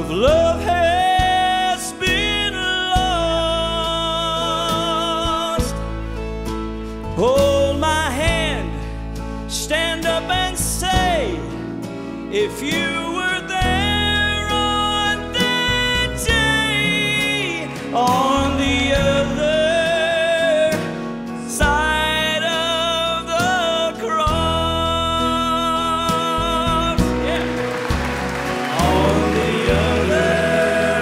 of love has been lost. Hold my hand, stand up and say, if you were there on that day, on the other side of the cross. Yeah. On the other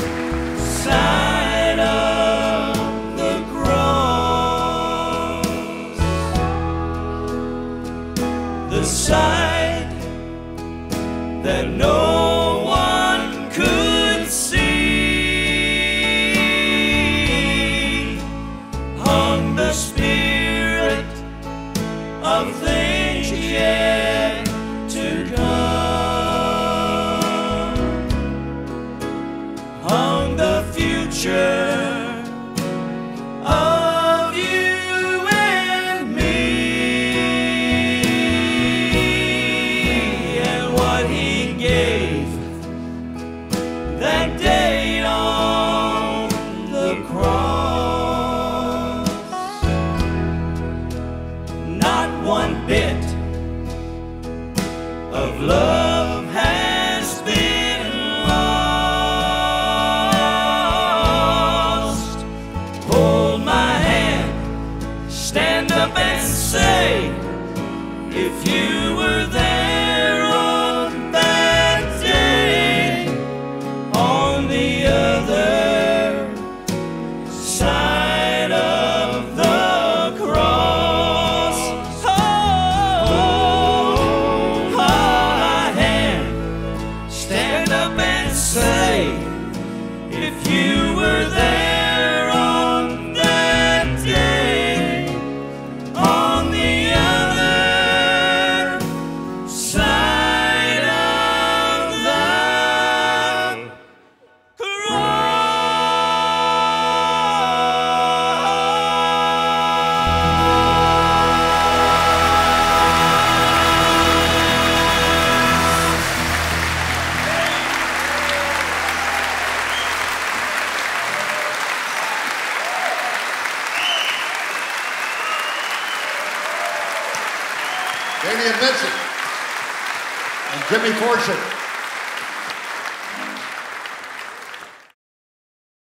side of the cross. The side that no one could see, hung the spirit of things yet to come, hung the future of you and me, and what he gave that day on the cross. Not one bit of love has been lost. Hold my hand, stand up and say, if you were there on that day, on the other side of the cross. Hold my hand, stand up and say, if you were there on that day, on the other side of the Dailey Vincent and Jimmy Fortune.